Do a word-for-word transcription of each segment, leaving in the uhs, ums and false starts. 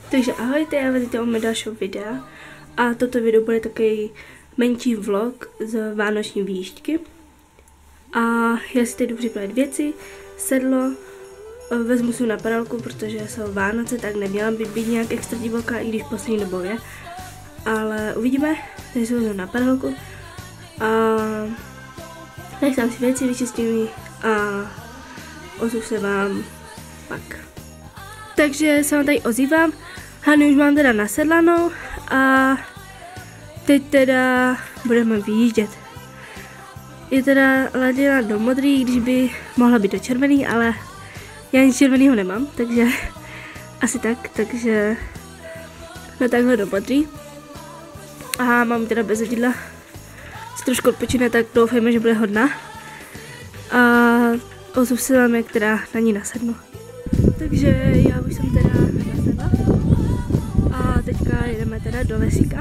Takže ahojte, já vás vítám u dalšího videa a toto video bude takový menší vlog z vánoční výjížďky. A já si teď jdu připravit věci, sedlo, vezmu si na padalku, protože jsou Vánoce, tak neměla by být nějak extra divoká, i když poslední dobou je. Ale uvidíme, teď se vezmu na padalku a nechám si věci, vyčistím a ozvu se vám pak. Takže se vám tady ozývám. Hany už mám teda nasedlanou a teď teda budeme vyjíždět. Je teda laděna do modrý, když by mohla být do červený, ale já nic červenýho nemám, takže asi tak, takže no takhle do modrý. A mám teda bez vodidla, si trošku odpočine, tak doufejme, že bude hodná. A ozvu se vám, jak teda na ní nasednu. Takže já už jsem teda nasedla a teďka jedeme teda do lesíka.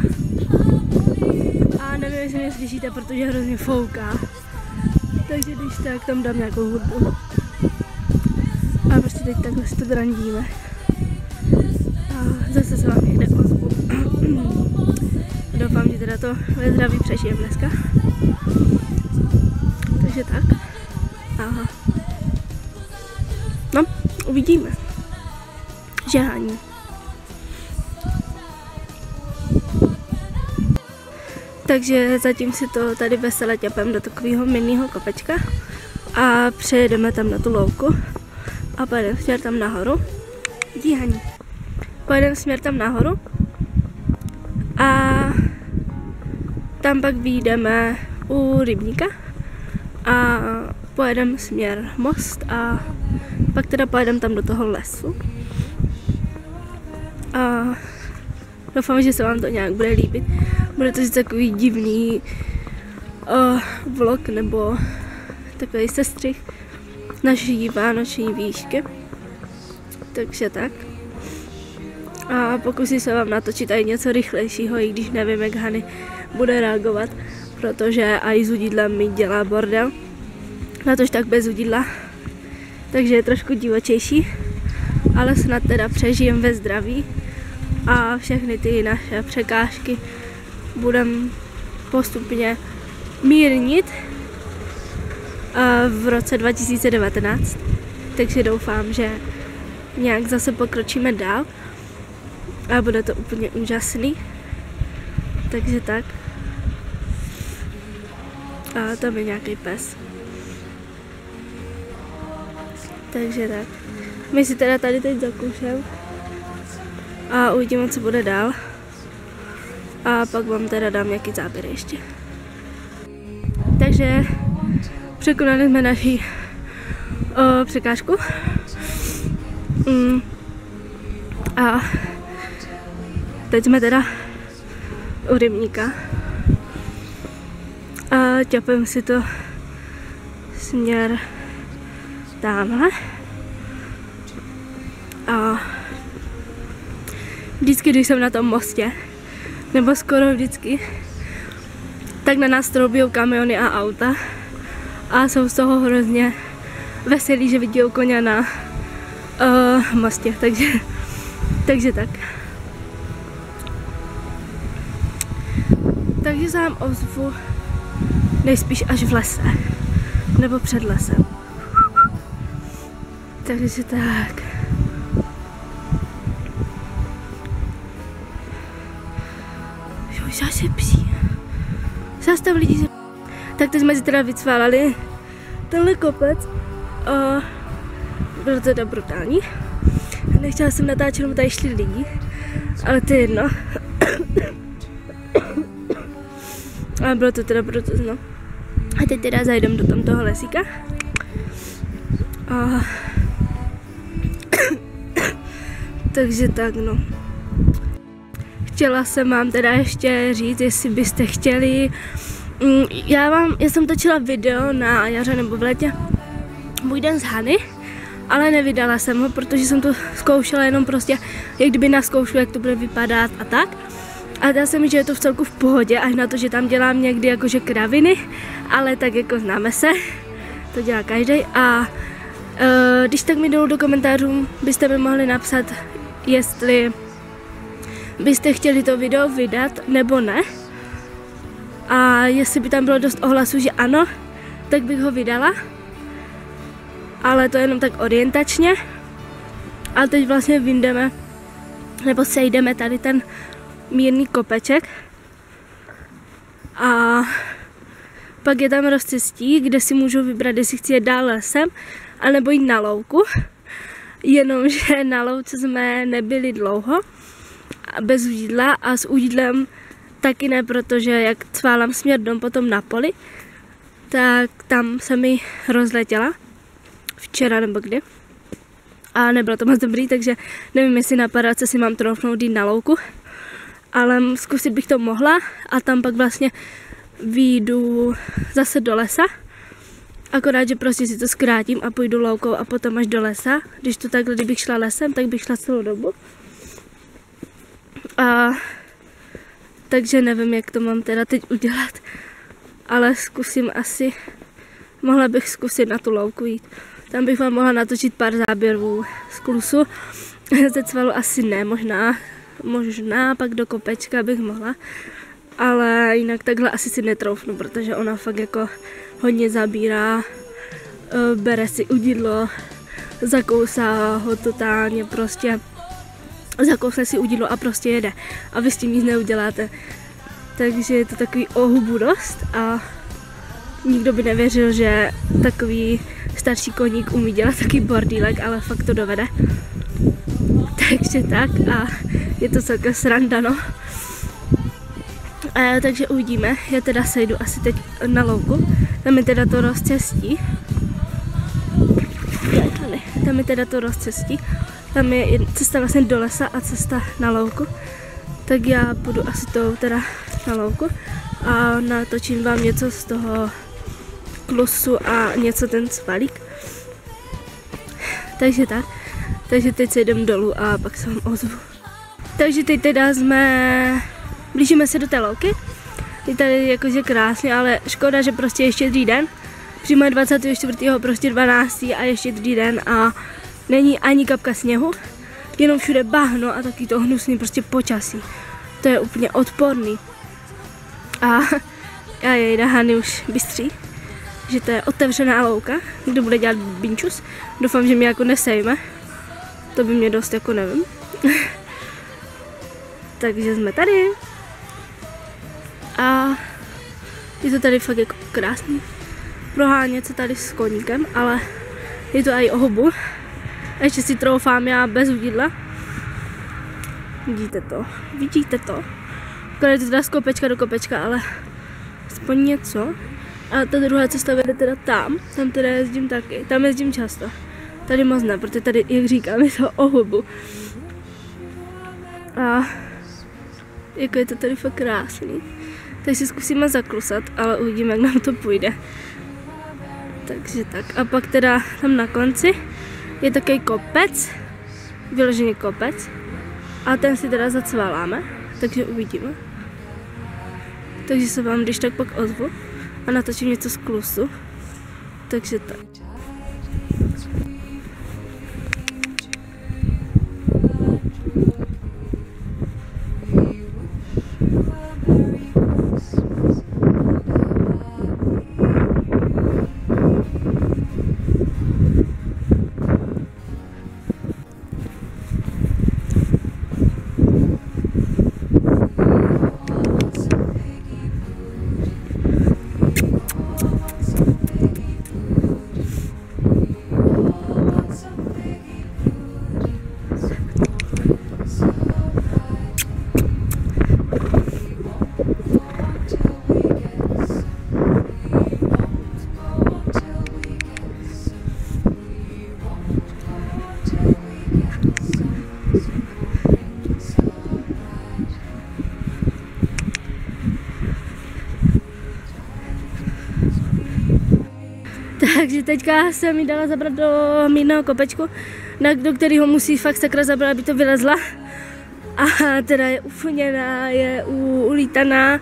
A nevím, jestli mě slyšíte, protože hrozně fouká. Takže když tak tam dám nějakou hudbu. A prostě teď takhle si to drandíme. A zase se vám někde ozvu. Doufám, že teda to ve zdraví přežijem dneska. Takže tak. Aha. No, uvidíme. Žehání. Takže zatím si to tady veselé ťapem do takového minného kopečka a přejedeme tam na tu louku a pojedeme směr tam nahoru. Díhaní. Pojedeme směr tam nahoru a tam pak vyjdeme u rybníka a pojedeme směr most a pak teda pojedeme tam do toho lesu. A doufám, že se vám to nějak bude líbit. Bude to takový divný uh, vlog nebo takový sestřih naší vánoční výšky. Takže tak. A pokusím se vám natočit i něco rychlejšího, i když nevím, jak Hany bude reagovat, protože i s udidlem mi dělá bordel. Natož tak bez udidla. Takže je trošku divočejší, ale snad teda přežijem ve zdraví a všechny ty naše překážky budeme postupně mírnit v roce dva tisíce devatenáct. Takže doufám, že nějak zase pokročíme dál a bude to úplně úžasný. Takže tak. A tam je nějaký pes. Takže tak. My si teda tady teď zakoušeme a uvidíme, co bude dál. A pak vám teda dám nějaký záběr ještě. Takže překonali jsme naši o, překážku. Mm. A teď jsme teda u rybníka. A ťapem si to směr tamhle. A vždycky, když jsem na tom mostě, nebo skoro vždycky, tak na nás troubijou kamiony a auta a jsou z toho hrozně veselí, že vidí koně na uh, mostě, takže, takže tak. Takže se vám ozvu nejspíš až v lese, nebo před lesem. Takže tak. Zase psí. Zastav lidi. Tak teď jsme si teda vycválali tenhle kopec. Uh, bylo to teda brutální. Nechtěla jsem natáčet, nebo tady šli lidi. Ale to je jedno. Ale bylo to teda brutální. A teď teda zajdem do tam toho lesíka. Uh, takže tak no. Chtěla jsem vám teda ještě říct, jestli byste chtěli, já vám, já jsem točila video na jaře nebo v létě, můj den z Hany, ale nevydala jsem ho, protože jsem to zkoušela jenom prostě, jak kdyby na zkoušku, jak to bude vypadat a tak. A dá se mi, že je to v celku v pohodě, až na to, že tam dělám někdy jakože kraviny, ale tak jako známe se, to dělá každý. A uh, když tak mi dolů do komentářů byste mi mohli napsat, jestli byste chtěli to video vydat nebo ne. A jestli by tam bylo dost ohlasů, že ano, tak bych ho vydala. Ale to jenom tak orientačně. A teď vlastně vyjdeme, nebo sejdeme tady ten mírný kopeček. A pak je tam rozcestí, kde si můžu vybrat, jestli chci jít dál lesem, anebo jít na louku. Jenomže na louce jsme nebyli dlouho, bez jídla a s jídlem taky ne, protože jak cválám směr dom potom na poli, tak tam se mi rozletěla včera nebo kdy. A nebylo to moc dobrý, takže nevím, jestli na paráce si mám troufnout jít na louku, ale zkusit bych to mohla a tam pak vlastně vyjdu zase do lesa. Akorát, že prostě si to zkrátím a půjdu loukou a potom až do lesa. Když to takhle, kdybych šla lesem, tak bych šla celou dobu. A takže nevím, jak to mám teda teď udělat, ale zkusím asi, mohla bych zkusit na tu louku jít. Tam bych vám mohla natočit pár záběrů z klusu, ze cvalu asi ne, možná, možná pak do kopečka bych mohla, ale jinak takhle asi si netroufnu, protože ona fakt jako hodně zabírá, bere si udidlo, zakousá ho totálně, prostě zakousne si udidlo a prostě jede a vy s tím nic neuděláte. Takže je to takový ohubu dost a nikdo by nevěřil, že takový starší koník umí dělat takový bordílek, ale fakt to dovede. Takže tak a je to celkem sranda, no. E, takže uvidíme, já teda sejdu asi teď na louku, tam je teda to rozcestí. Tam je teda to rozcestí, tam je cesta vlastně do lesa a cesta na louku. Tak já půjdu asi tou teda na louku a natočím vám něco z toho klusu a něco ten cvalík. Takže tak, takže teď se jdem dolů a pak se vám ozvu. Takže teď teda jsme, blížíme se do té louky. Je tady jakože krásně, ale škoda, že prostě ještě druhý den. Přímo je dvacátého čtvrtého prostě dvanáctého a ještě druhý den a není ani kapka sněhu. Jenom všude bahno a taky to hnusný prostě počasí. To je úplně odporný. A já jej Hany už bystří, že to je otevřená louka, kdo bude dělat binčus. Doufám, že mě jako nesejme. To by mě dost jako nevím. Takže jsme tady. A je to tady fakt jako krásný. Prohánět se tady s koníkem, ale je to i o hubu. A ještě si troufám já bez jídla. Vidíte to? Vidíte to? Akorát je to teda z kopečka do kopečka, ale aspoň něco. A ta druhá cesta vede teda tam. Tam teda jezdím taky. Tam jezdím často. Tady moc ne, protože tady, jak říkám, je to o hubu. A jako je to tady fakt krásný. Tak si zkusíme zaklusat, ale uvidíme, jak nám to půjde. Takže tak. A pak teda tam na konci je takový kopec, vyložený kopec. A ten si teda zacvaláme, takže uvidíme. Takže se vám když tak pak ozvu a natočím něco z klusu. Takže tak. Takže teďka jsem mi dala zabrat do mírného kopečku, do kterého musí fakt sakra zabrat, aby to vylezla. A teda je ufuněná, je ulítaná,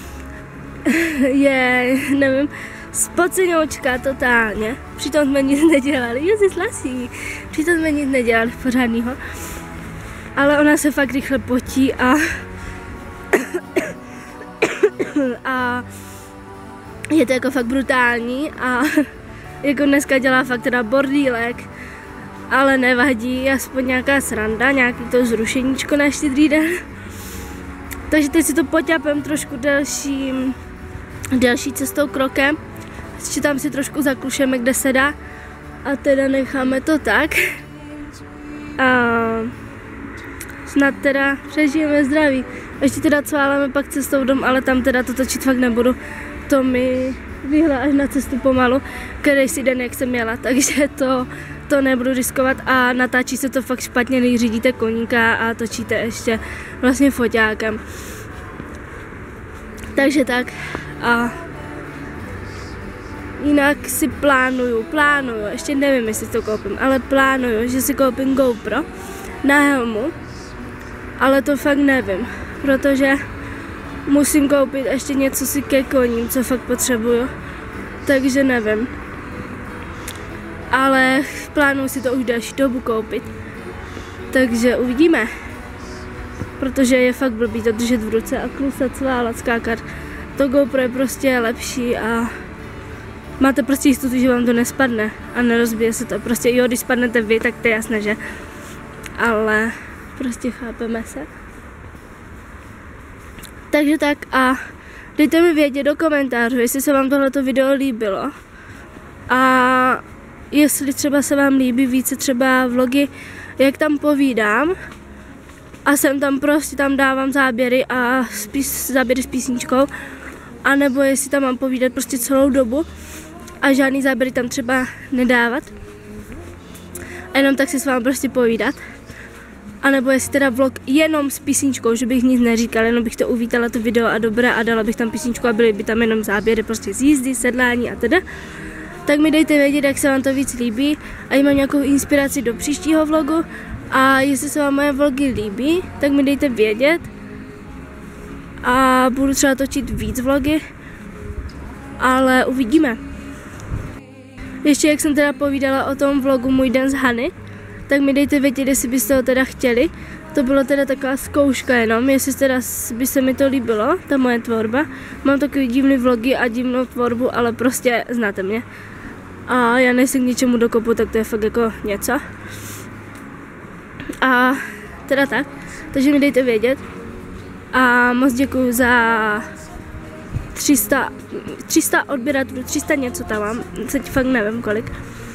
je, nevím, spoceňoučka totálně. Přitom jsme nic nedělali, je zislasí. Přitom jsme nic nedělali pořádnýho. ale ona se fakt rychle potí a a je to jako fakt brutální a jako dneska dělá fakt teda bordílek, ale nevadí, aspoň nějaká sranda, nějaký to zrušeníčko na Štědrý den. Takže teď si to poťapem trošku delším, delší cestou krokem. Ještě tam si trošku zaklušeme, kde se dá. A teda necháme to tak. A snad teda přežijeme zdraví. Ještě teda cváláme pak cestou dom, ale tam teda to točit fakt nebudu. To mi vyhla až na cestu pomalu, který si den, jak jsem jela, takže to, to nebudu riskovat a natáčí se to fakt špatně, když řídíte koníka a točíte ještě vlastně foťákem. Takže tak a jinak si plánuju, plánuju, ještě nevím, jestli to koupím, ale plánuju, že si koupím GoPro na helmu, ale to fakt nevím, protože musím koupit ještě něco si ke koním, co fakt potřebuju, takže nevím. Ale plánuju si to už další dobu koupit, takže uvidíme. Protože je fakt blbý to držet v ruce a klusat, sválat, skákat. To GoPro je prostě lepší a máte prostě jistotu, že vám to nespadne a nerozbije se to. Prostě jo, když spadnete vy, tak to je jasné, že? Ale prostě chápeme se. Takže tak a dejte mi vědět do komentářů, jestli se vám tohleto video líbilo a jestli třeba se vám líbí více třeba vlogy, jak tam povídám a sem tam prostě tam dávám záběry a spís, záběry s písničkou, anebo jestli tam mám povídat prostě celou dobu a žádný záběry tam třeba nedávat a jenom tak si s vámi prostě povídat. A nebo jestli teda vlog jenom s písničkou, že bych nic neříkal, jenom bych to uvítala to video a dobré a dala bych tam písničku a byly by tam jenom záběry prostě z jízdy, sedlání a teda. Tak mi dejte vědět, jak se vám to víc líbí a mám nějakou inspiraci do příštího vlogu a jestli se vám moje vlogy líbí, tak mi dejte vědět a budu třeba točit víc vlogy, ale uvidíme. Ještě jak jsem teda povídala o tom vlogu Můj den s Hany, tak mi dejte vědět, jestli byste ho teda chtěli. To bylo teda taková zkouška jenom, jestli teda by se mi to líbilo, ta moje tvorba. Mám takový divný vlogy a divnou tvorbu, ale prostě znáte mě. A já nejsem k ničemu dokopu, tak to je fakt jako něco. A teda tak, takže mi dejte vědět. A moc děkuju za tři sta, tři sta odběratelů, tři sta něco tam mám, teď fakt nevím kolik.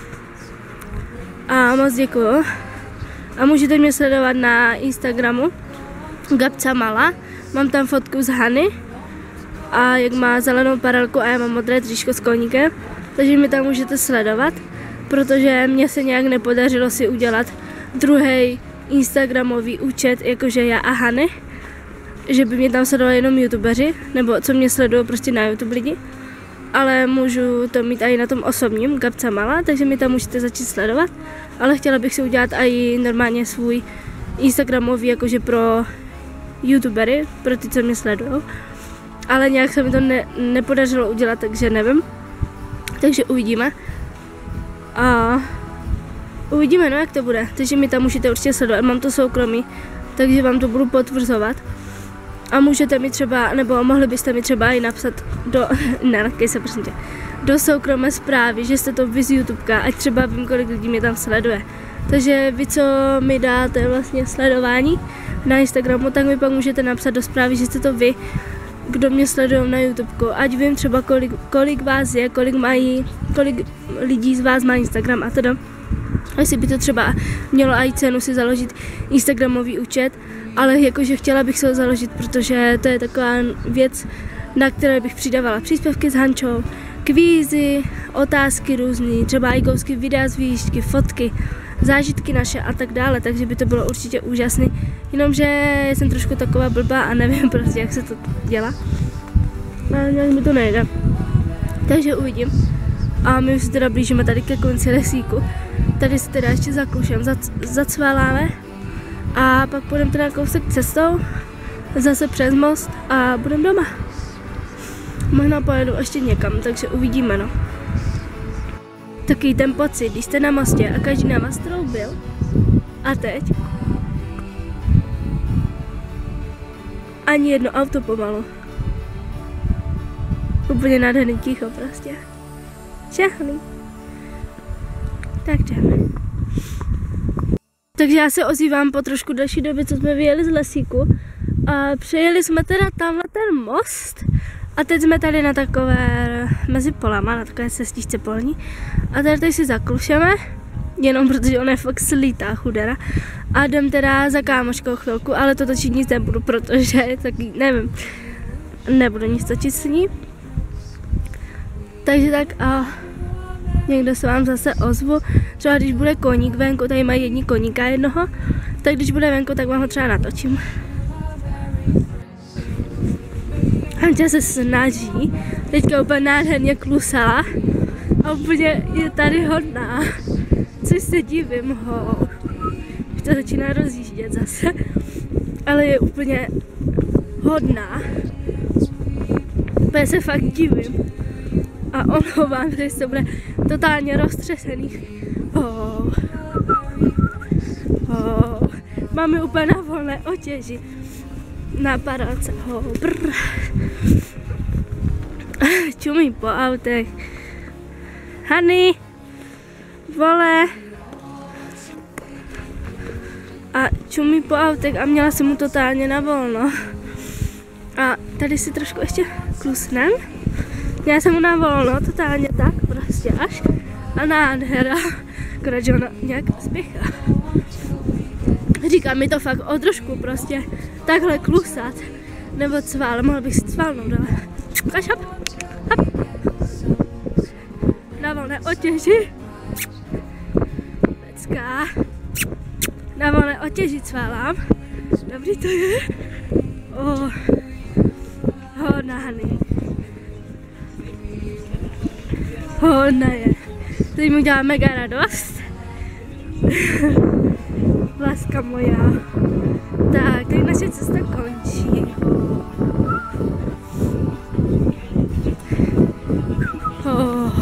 A moc děkuju. A můžete mě sledovat na Instagramu Gabca Malá. Mám tam fotku z Hany a jak má zelenou paralku a já mám modré tričko s koníkem. Takže mi tam můžete sledovat, protože mně se nějak nepodařilo si udělat druhý Instagramový účet, jakože já a Hany. Že by mě tam sledovali jenom youtubeři, nebo co mě sledují prostě na YouTube lidi. Ale můžu to mít i na tom osobním, Gabca Malá, takže mi tam můžete začít sledovat. Ale chtěla bych si udělat i normálně svůj Instagramový, jakože pro youtubery, pro ty, co mě sledují. Ale nějak se mi to ne, nepodařilo udělat, takže nevím. Takže uvidíme. A uvidíme, no jak to bude. Takže mi tam můžete určitě sledovat, mám to soukromí, takže vám to budu potvrzovat. A můžete mi třeba, nebo mohli byste mi třeba i napsat do, ne, se prosím tě, do soukromé zprávy, že jste to vy z YouTubeka, ať třeba vím, kolik lidí mě tam sleduje. Takže vy, co mi dáte vlastně sledování na Instagramu, tak mi pak můžete napsat do zprávy, že jste to vy, kdo mě sledují na YouTubeku. Ať vím třeba, kolik, kolik vás je, kolik mají, kolik lidí z vás má Instagram a teda. Jestli by to třeba mělo i cenu si založit Instagramový účet, ale jakože chtěla bych se ho založit, protože to je taková věc, na které bych přidávala příspěvky s Hančou, kvízy, otázky různý, třeba i kousky videa z výšky, fotky, zážitky naše a tak dále, takže by to bylo určitě úžasný, jenomže jsem trošku taková blbá a nevím prostě, jak se to dělá, ale nějak mi to nejde, takže uvidím. A my už se teda blížíme tady ke konci lesíku, tady se teda ještě zaklušem, zac, zacváláme a pak půjdeme teda kousek cestou, zase přes most a budeme doma. Možná pojedu ještě někam, takže uvidíme, no. Takový ten pocit, když jste na mostě a každý na vás troubil a teď ani jedno auto pomalu. Úplně nádherný ticho prostě. Všechny. Tak jdeme. Takže já se ozývám po trošku další době, co jsme vyjeli z lesíku. A přejeli jsme teda tamhle ten most. A teď jsme tady na takové, mezi polama, na takové cestičce polní. A tady, tady si zaklušeme, jenom protože on je fakt slítá chudera. A jdem teda za kámoškou chvilku, ale to točit nic nebudu, protože je taky, nevím, nebudu nic točit s ní. Takže tak a někdo se vám zase ozvu, třeba když bude koník venku, tady mají jední koníka jednoho, tak když bude venku, tak vám ho třeba natočím. Hanča se snaží, teďka úplně nádherně klusala a úplně je tady hodná, což se divím ho. Už to začíná rozjíždět zase, ale je úplně hodná. Úplně se fakt divím. A on ho vám, že se bude totálně roztřesený. Oh. Oh. Máme úplně na volné otěži. Na paralce. Oh. Čumí po autech. Hany, vole. A čumí po autech a měla jsem mu totálně na volno. A tady si trošku ještě klusnem. Já jsem mu na volno, totálně tak, prostě až. A nádhera, akorát, že ona nějak spěchá. Říká mi to fakt o trošku prostě takhle klusat. Nebo cvál, mohl bych si cválnout dole. Kaž, hop, hop. Na volné otěži. Pecká. Na volné otěži cválám. Dobrý to je. Oh. Hodná. Hodná je. Teď mu dělá mega radost. Láska moja. Tak, teď naše cesta končí. Oh.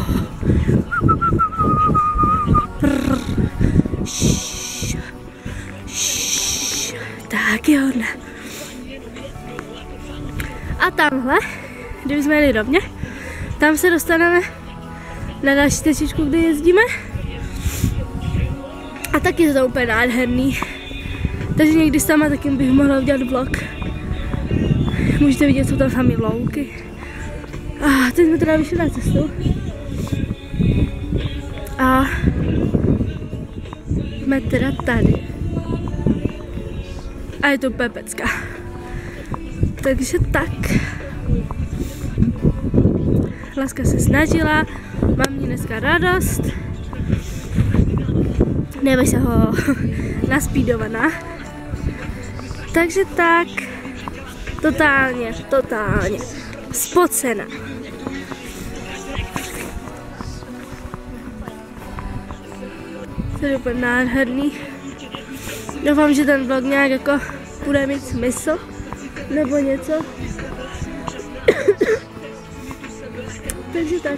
Šš. Šš. Tak je hodná. A tamhle, kdyby jsme jeli rovně, tam se dostaneme na další tečku, kde jezdíme. A taky je to úplně nádherný. Takže někdy sama taky bych mohla udělat vlog. Můžete vidět, co tam sami louky. A teď jsme teda vyšli na cestu. A jsme teda tady. A je to pepecka. Takže tak. Láska se snažila, mám ní dneska radost. Neboj se ho naspídovaná. Takže tak. Totálně, totálně. Spocená. To je úplně nádherný. Doufám, že ten vlog nějak jako bude mít smysl. Nebo něco. Takže tak.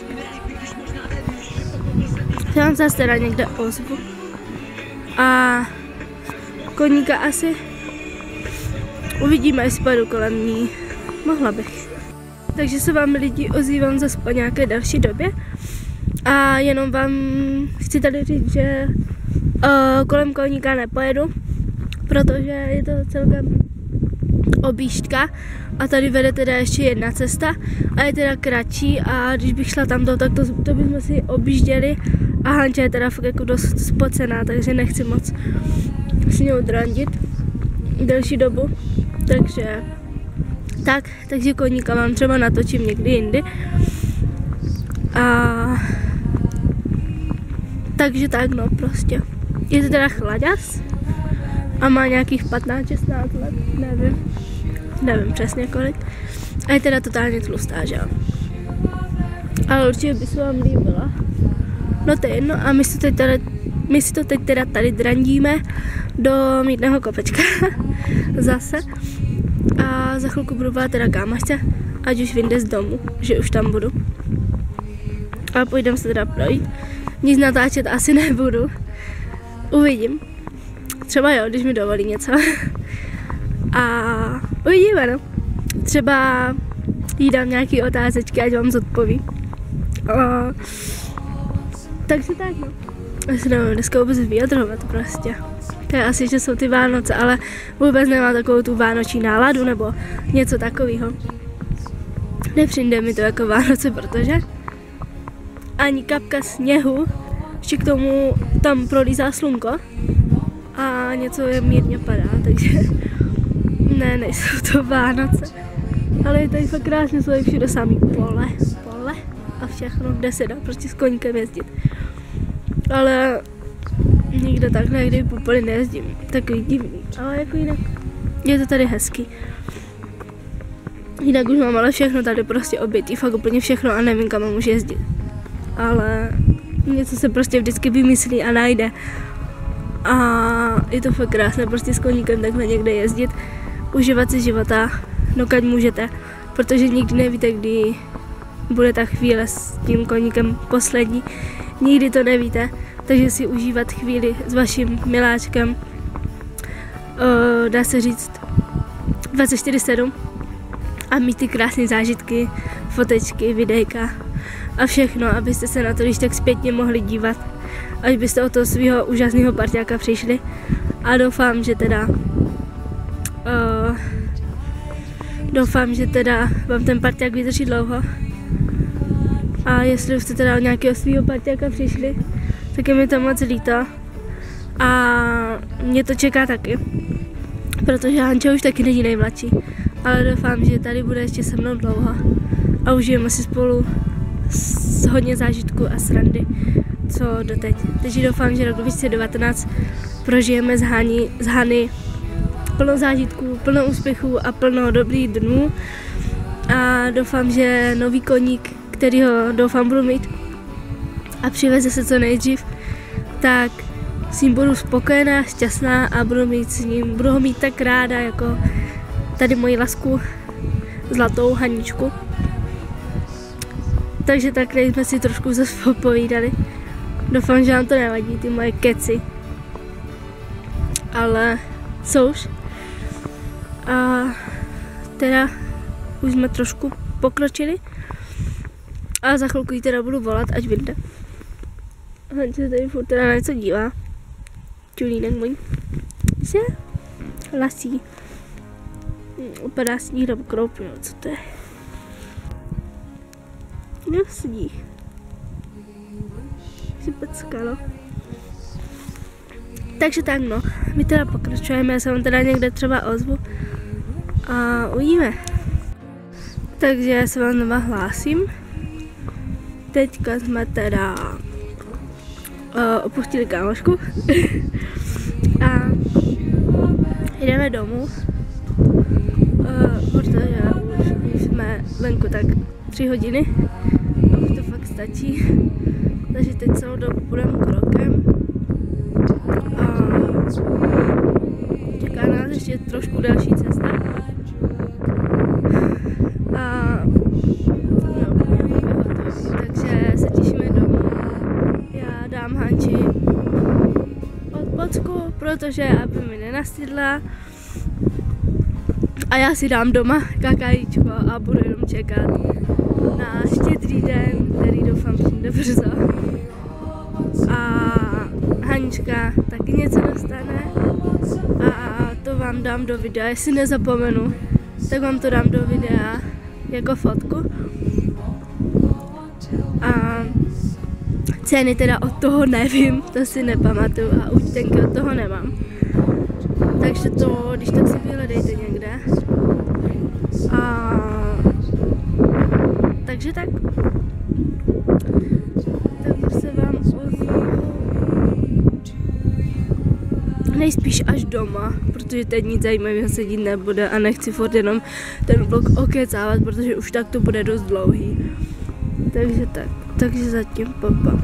Já vám zase teda někde ozvu. A koníka asi uvidíme, jestli pojedu kolem ní. Mohla bych. Takže se vám lidi ozývám zase po nějaké další době. A jenom vám chci tady říct, že uh, kolem koníka nepojedu, protože je to celkem objížďka a tady vede teda ještě jedna cesta a je teda kratší a když bych šla tamto, tak to, to bychom si objížděli a Hanča je teda fakt jako dost spocená, takže nechci moc s ní drandit delší dobu, takže tak, takže koníka vám třeba natočím někdy jindy a takže tak no prostě. Je to teda chlaďas a má nějakých patnáct šestnáct let, nevím. Nevím přesně kolik. A je teda totálně tlustá, že jo. Ale určitě by se vám líbila. No to je jedno a my si to teď teda, my si to teď teda tady drandíme do mýtného kopečka. Zase. A za chvilku budu volat teda kámošce, ať už vyjde z domu, že už tam budu. A půjdeme se teda projít. Nic natáčet asi nebudu. Uvidím. Třeba jo, když mi dovolí něco. A uvidíme, no. třeba jí dám nějaký otázečky, ať vám zodpoví. Uh, takže tak, no. Já se nevím dneska vůbec vyjadrovat prostě. To je asi, že jsou ty Vánoce, ale vůbec nemá takovou tu vánoční náladu nebo něco takového. Nepřijde mi to jako Vánoce, protože ani kapka sněhu, ještě k tomu tam prolízá slunko a něco je mírně padá, takže ne, nejsou to Vánoce. Ale je tady fakt krásně, jsou tady všude samý pole, pole a všechno, kde se dá prostě s koníkem jezdit. Ale nikde takhle, kdy úplně nejezdím, takový divný, ale jako jinak je to tady hezký. Jinak už mám ale všechno tady prostě obětí, fakt úplně všechno a nevím, kam můžu jezdit. Ale něco se prostě vždycky vymyslí a najde. A je to fakt krásné prostě s koníkem takhle někde jezdit, užívat si života, dokud můžete, protože nikdy nevíte, kdy bude ta chvíle s tím koníkem poslední. Nikdy to nevíte, takže si užívat chvíli s vaším miláčkem, uh, dá se říct dvacet čtyři sedm a mít ty krásné zážitky, fotečky, videjka a všechno, abyste se na to když tak zpětně mohli dívat, až byste od toho svého úžasného parťáka přišli. A doufám, že teda uh, doufám, že teda vám ten parťák vydrží dlouho. A jestli jste teda od nějakého svého parťáka přišli, tak je mi to moc líto. A mě to čeká taky, protože Hanča už taky není nejmladší. Ale doufám, že tady bude ještě se mnou dlouho a užijeme si spolu s hodně zážitků a srandy, co doteď. Takže doufám, že rok dva tisíce devatenáct prožijeme s, Hani, s Hany plno zážitků, plno úspěchů a plno dobrých dnů. A doufám, že nový koník, kterýho doufám budu mít a přiveze se co nejdřív, tak s ním budu spokojená, šťastná a budu, mít s ním, budu ho mít tak ráda, jako tady moji lasku, zlatou Haničku. Takže tak jsme si trošku zase popovídali. Doufám, že vám to nevadí, ty moje keci. Ale co už? A teda už jsme trošku pokročili. A za chvilku jí teda budu volat, ať vyjde. Hanče se tady furt teda na něco dívá. Čulínek můj. Že? Lasí. Upadá sníh nebo kroupí, no co to je? No sníh. Si peckalo. Takže tak no, my teda pokračujeme, já se vám teda někde třeba ozvu a uvidíme. Takže já se vám znova hlásím. Teďka jsme teda uh, opustili kámošku a jdeme domů, uh, protože už, už jsme venku tak tři hodiny a už to fakt stačí, takže teď celou dobu půjdeme krokem a čeká nás ještě trošku další cesta a takže se těšíme domů. Já dám Hanči odpočku, protože aby mi nenastydla. A já si dám doma kakajíčko a budu jenom čekat na štědrý den, který doufám přijde brzo. A Hanička taky něco dostane a to vám dám do videa, jestli nezapomenu, tak vám to dám do videa jako fotku. A ceny teda od toho nevím, to si nepamatuju a účtenky od toho nemám. Takže to, když tak si vyhledejte někde. A takže tak. Takže se vám ozvu nejspíš až doma, protože teď nic zajímavého se dít nebude a nechci furt jenom ten vlog okecávat, protože už tak to bude dost dlouhý. Takže tak, takže zatím papa.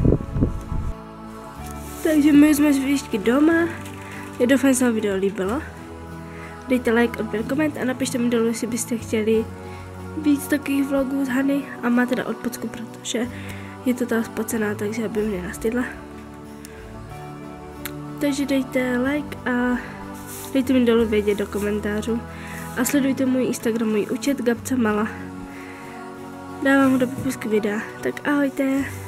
Takže my jsme z výšky doma. Já doufám, že se vám video líbilo. Dejte like, odběr, koment a napište mi dolů, jestli byste chtěli víc takových vlogů z Hany a má teda odpočku, protože je to ta spocená, takže aby mě nastydla. Takže dejte like a dejte mi dolů vědět do komentářů, a sledujte můj instagramový účet Gabca Mala. Dávám ho do popisku videa. Tak ahojte.